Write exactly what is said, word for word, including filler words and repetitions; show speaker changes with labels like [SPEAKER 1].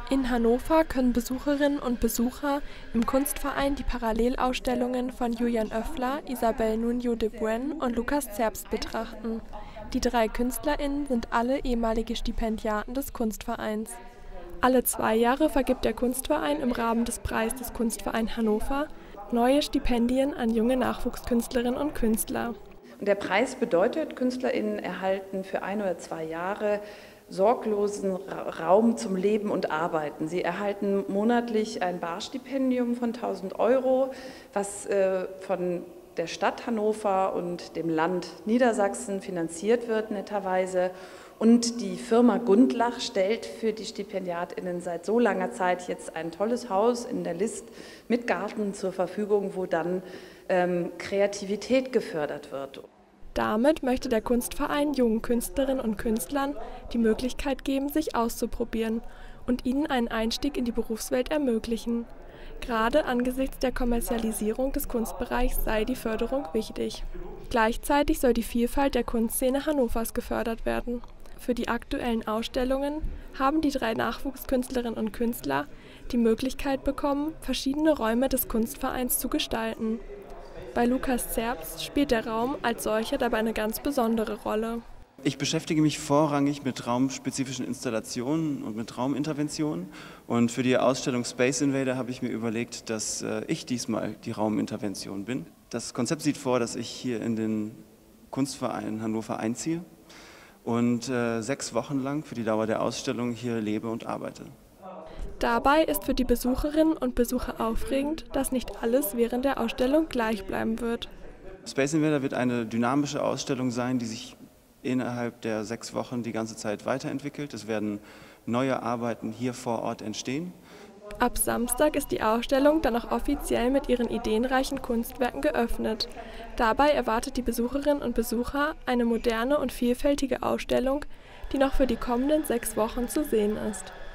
[SPEAKER 1] In Hannover können Besucherinnen und Besucher im Kunstverein die Parallelausstellungen von Julian Oeffler, Isabel Nuño de Buen und Lukas Zerbst betrachten. Die drei KünstlerInnen sind alle ehemalige Stipendiaten des Kunstvereins. Alle zwei Jahre vergibt der Kunstverein im Rahmen des Preis des Kunstverein Hannover neue Stipendien an junge Nachwuchskünstlerinnen und Künstler.
[SPEAKER 2] Und der Preis bedeutet, KünstlerInnen erhalten für ein oder zwei Jahre sorglosen Raum zum Leben und Arbeiten. Sie erhalten monatlich ein Barstipendium von tausend Euro, was äh, von der Stadt Hannover und dem Land Niedersachsen finanziert wird, netterweise. Und die Firma Gundlach stellt für die StipendiatInnen seit so langer Zeit jetzt ein tolles Haus in der List mit Garten zur Verfügung, wo dann ähm, Kreativität gefördert wird.
[SPEAKER 1] Damit möchte der Kunstverein jungen Künstlerinnen und Künstlern die Möglichkeit geben, sich auszuprobieren und ihnen einen Einstieg in die Berufswelt ermöglichen. Gerade angesichts der Kommerzialisierung des Kunstbereichs sei die Förderung wichtig. Gleichzeitig soll die Vielfalt der Kunstszene Hannovers gefördert werden. Für die aktuellen Ausstellungen haben die drei Nachwuchskünstlerinnen und Künstler die Möglichkeit bekommen, verschiedene Räume des Kunstvereins zu gestalten. Bei Lukas Zerbst spielt der Raum als solcher dabei eine ganz besondere Rolle.
[SPEAKER 3] Ich beschäftige mich vorrangig mit raumspezifischen Installationen und mit Rauminterventionen. Und für die Ausstellung Space Invader habe ich mir überlegt, dass ich diesmal die Raumintervention bin. Das Konzept sieht vor, dass ich hier in den Kunstverein Hannover einziehe und äh, sechs Wochen lang für die Dauer der Ausstellung hier lebe und arbeite.
[SPEAKER 1] Dabei ist für die Besucherinnen und Besucher aufregend, dass nicht alles während der Ausstellung gleich bleiben wird.
[SPEAKER 3] Space Invader wird eine dynamische Ausstellung sein, die sich innerhalb der sechs Wochen die ganze Zeit weiterentwickelt. Es werden neue Arbeiten hier vor Ort entstehen.
[SPEAKER 1] Ab Samstag ist die Ausstellung dann auch offiziell mit ihren ideenreichen Kunstwerken geöffnet. Dabei erwartet die Besucherinnen und Besucher eine moderne und vielfältige Ausstellung, die noch für die kommenden sechs Wochen zu sehen ist.